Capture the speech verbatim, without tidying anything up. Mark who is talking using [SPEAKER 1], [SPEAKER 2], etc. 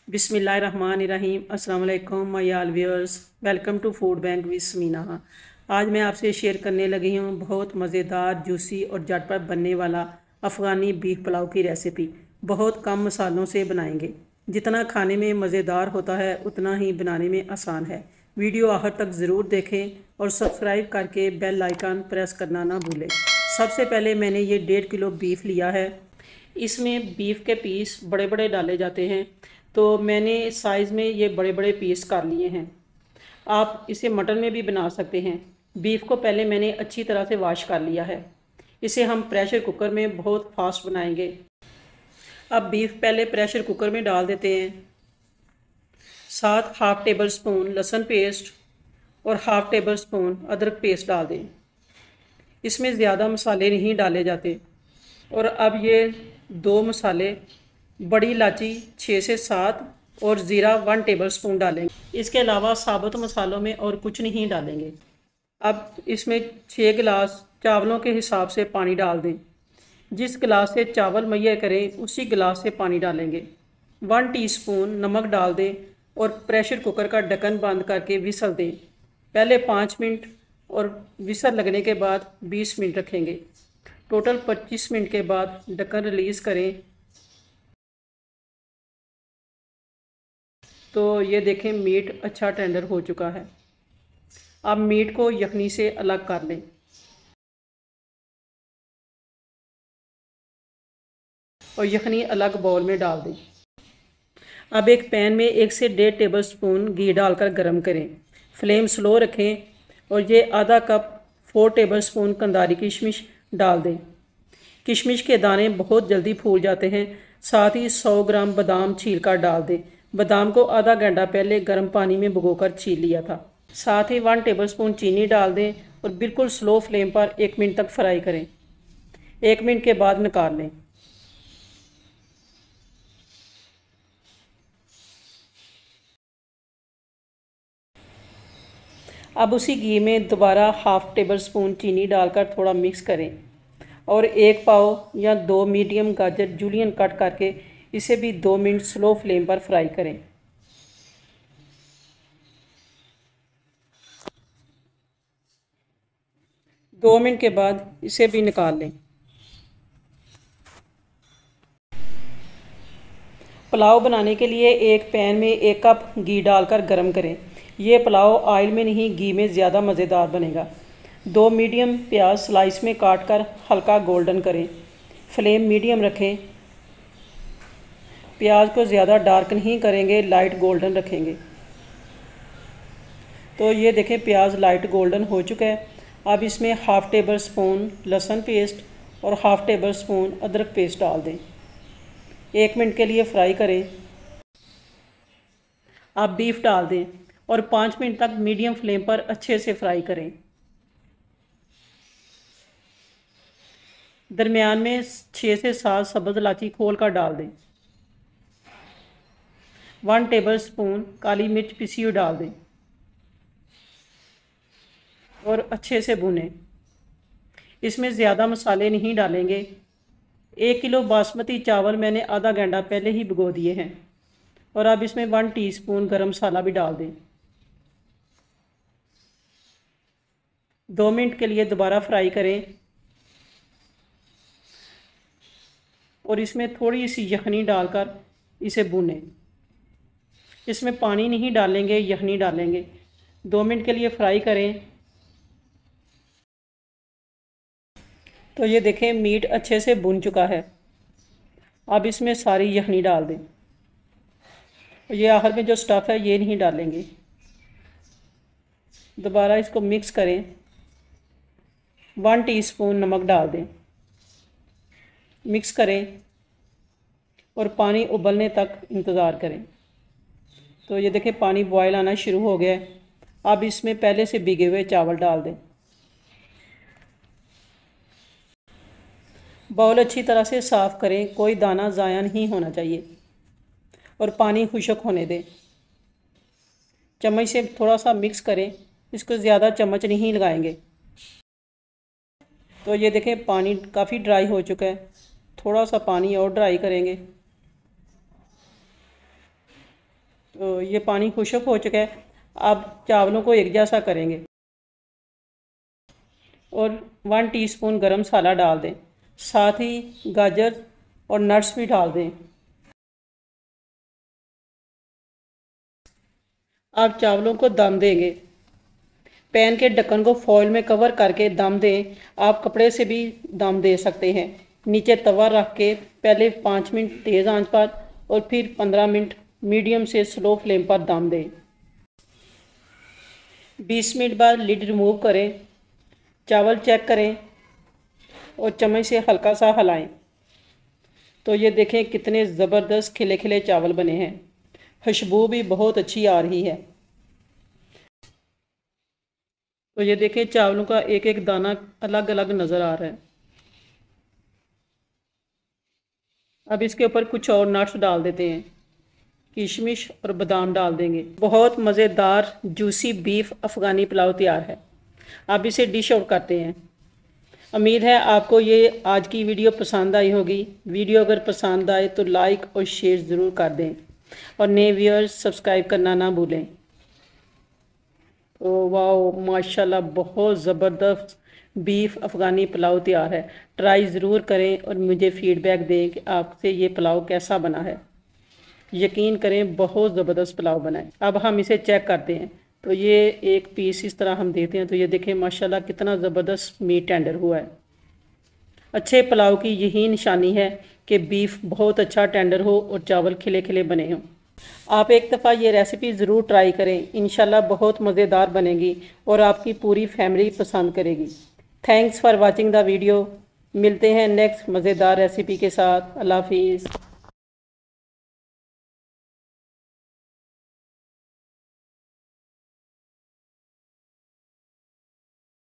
[SPEAKER 1] बिस्मिल्लाहिर्रहमानिर्रहीम। अस्सलाम वालेकुम my all viewers, welcome to food bank with Samina. आज मैं आपसे शेयर करने लगी हूँ बहुत मज़ेदार, जूसी और झटपट बनने वाला अफ़गानी बीफ पुलाव की रेसिपी। बहुत कम मसालों से बनाएंगे। जितना खाने में मज़ेदार होता है उतना ही बनाने में आसान है। वीडियो आखिर तक ज़रूर देखें और सब्सक्राइब करके बेल आइकन प्रेस करना ना भूलें। सबसे पहले मैंने ये डेढ़ किलो बीफ लिया है। इसमें बीफ के पीस बड़े बड़े डाले जाते हैं, तो मैंने साइज़ में ये बड़े बड़े पीस कर लिए हैं। आप इसे मटन में भी बना सकते हैं। बीफ को पहले मैंने अच्छी तरह से वॉश कर लिया है। इसे हम प्रेशर कुकर में बहुत फास्ट बनाएंगे। अब बीफ पहले प्रेशर कुकर में डाल देते हैं। साथ हाफ टेबल स्पून लहसुन पेस्ट और हाफ टेबल स्पून अदरक पेस्ट डाल दें। इसमें ज़्यादा मसाले नहीं डाले जाते। और अब ये दो मसाले, बड़ी इलायची छः से सात और ज़ीरा वन टेबलस्पून डालेंगे। इसके अलावा साबुत मसालों में और कुछ नहीं डालेंगे। अब इसमें छः गिलास चावलों के हिसाब से पानी डाल दें। जिस गिलास से चावल मुहैया करें उसी गिलास से पानी डालेंगे। वन टीस्पून नमक डाल दें और प्रेशर कुकर का ढक्कन बंद करके विसल दें। पहले पाँच मिनट और विसल लगने के बाद बीस मिनट रखेंगे। टोटल पच्चीस मिनट के बाद ढक्कन रिलीज़ करें तो ये देखें मीट अच्छा टेंडर हो चुका है। अब मीट को यखनी से अलग कर लें और यखनी अलग बाउल में डाल दें। अब एक पैन में एक से डेढ़ टेबल स्पून घी डालकर गरम करें। फ्लेम स्लो रखें और ये आधा कप फोर टेबल स्पून कंदारी किशमिश डाल दें। किशमिश के दाने बहुत जल्दी फूल जाते हैं। साथ ही सौ ग्राम बादाम छील कर डाल दें। बादाम को आधा घंटा पहले गर्म पानी में भिगोकर छील लिया था। साथ ही वन टेबलस्पून चीनी डाल दें और बिल्कुल स्लो फ्लेम पर एक मिनट तक फ्राई करें। एक मिनट के बाद निकाल लें। अब उसी घी में दोबारा हाफ टेबल स्पून चीनी डालकर थोड़ा मिक्स करें और एक पाव या दो मीडियम गाजर जूलियन कट करके इसे भी दो मिनट स्लो फ्लेम पर फ्राई करें। दो मिनट के बाद इसे भी निकाल लें। पुलाव बनाने के लिए एक पैन में एक कप घी डालकर गरम करें। ये पुलाव ऑयल में नहीं घी में ज़्यादा मज़ेदार बनेगा। दो मीडियम प्याज स्लाइस में काट कर हल्का गोल्डन करें। फ्लेम मीडियम रखें। प्याज को ज़्यादा डार्क नहीं करेंगे, लाइट गोल्डन रखेंगे। तो ये देखें प्याज लाइट गोल्डन हो चुका है। अब इसमें हाफ़ टेबल स्पून लहसुन पेस्ट और हाफ़ टेबल स्पून अदरक पेस्ट डाल दें। एक मिनट के लिए फ्राई करें। अब बीफ डाल दें और पाँच मिनट तक मीडियम फ्लेम पर अच्छे से फ्राई करें। दरमियान में छः से सात सब्ज़ इलायची खोल कर डाल दें। वन टेबल स्पून काली मिर्च पिसी हुई डाल दें और अच्छे से भुनें। इसमें ज़्यादा मसाले नहीं डालेंगे। एक किलो बासमती चावल मैंने आधा घंटा पहले ही भिगो दिए हैं। और अब इसमें वन टीस्पून गरम मसाला भी डाल दें। दो मिनट के लिए दोबारा फ्राई करें और इसमें थोड़ी सी यखनी डालकर इसे भूनें। इसमें पानी नहीं डालेंगे, यखनी डालेंगे। दो मिनट के लिए फ्राई करें। तो ये देखें मीट अच्छे से भुन चुका है। अब इसमें सारी यखनी डाल दें। ये आखिर में जो स्टफ़ है ये नहीं डालेंगे। दोबारा इसको मिक्स करें। वन टीस्पून नमक डाल दें। मिक्स करें और पानी उबलने तक इंतज़ार करें। तो ये देखें पानी बॉयल आना शुरू हो गया है। अब इसमें पहले से भिगे हुए चावल डाल दें। बाउल अच्छी तरह से साफ़ करें, कोई दाना ज़ाया नहीं होना चाहिए और पानी खुश्क होने दें। चम्मच से थोड़ा सा मिक्स करें, इसको ज़्यादा चम्मच नहीं लगाएंगे। तो ये देखें पानी काफ़ी ड्राई हो चुका है। थोड़ा सा पानी और ड्राई करेंगे। तो ये पानी खुश्क हो चुका है। अब चावलों को एक जैसा करेंगे और वन टीस्पून गरम मसाला डाल दें, साथ ही गाजर और नट्स भी डाल दें। अब चावलों को दम देंगे। पैन के ढक्कन को फॉइल में कवर करके दम दें। आप कपड़े से भी दम दे सकते हैं। नीचे तवा रख के पहले पाँच मिनट तेज़ आंच पर और फिर पंद्रह मिनट मीडियम से स्लो फ्लेम पर दम दें। बीस मिनट बाद लिड रिमूव करें, चावल चेक करें और चम्मच से हल्का सा हिलाएं। तो ये देखें कितने ज़बरदस्त खिले खिले चावल बने हैं। खुशबू भी बहुत अच्छी आ रही है। तो ये देखें चावलों का एक एक दाना अलग अलग नज़र आ रहा है। अब इसके ऊपर कुछ और नट्स डाल देते हैं, किशमिश और बादाम डाल देंगे। बहुत मज़ेदार जूसी बीफ अफ़गानी पुलाव तैयार है। अब इसे डिश आउट करते हैं। उम्मीद है आपको ये आज की वीडियो पसंद आई होगी। वीडियो अगर पसंद आए तो लाइक और शेयर ज़रूर कर दें और नए व्यूअर्स सब्सक्राइब करना ना भूलें। तो वाह माशाल्लाह बहुत ज़बरदस्त बीफ अफ़गानी पुलाव तैयार है। ट्राई ज़रूर करें और मुझे फ़ीडबैक दें कि आपसे ये पुलाव कैसा बना है। यकीन करें बहुत ज़बरदस्त पुलाव बना है। अब हम इसे चेक करते हैं। तो ये एक पीस इस तरह हम देते हैं। तो ये देखें माशाल्लाह कितना ज़बरदस्त मीट टेंडर हुआ है। अच्छे पुलाव की यही निशानी है कि बीफ बहुत अच्छा टेंडर हो और चावल खिले खिले बने हों। आप एक दफ़ा ये रेसिपी ज़रूर ट्राई करें, इंशाल्लाह बहुत मज़ेदार बनेगी और आपकी पूरी फैमिली पसंद करेगी। Thanks for watching the video. मिलते हैं नेक्स्ट मज़ेदार रेसिपी के साथ। अल्लाह हाफिज़।